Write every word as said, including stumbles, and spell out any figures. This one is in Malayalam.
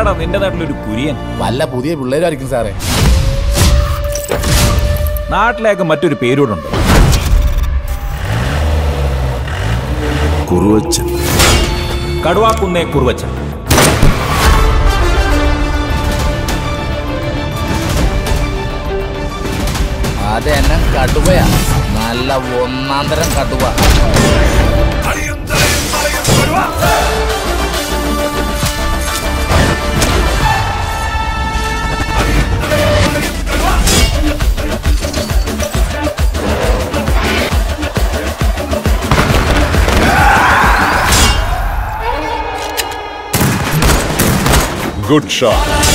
ആരാടാ നിന്റെ നാട്ടിലൊരു കുര്യൻ? വല്ല പുതിയ പിള്ളേരായിരിക്കും സാറേ. നാട്ടിലേക്ക് മറ്റൊരു പേരൂടുണ്ട്, കുറുവച്ചൻ. കടുവാക്കുന്നേ കുറുവച്ചൻ. അതെന്നെ കടുവയാ, നല്ല ഒന്നാം തരം കടുവ. Good shot.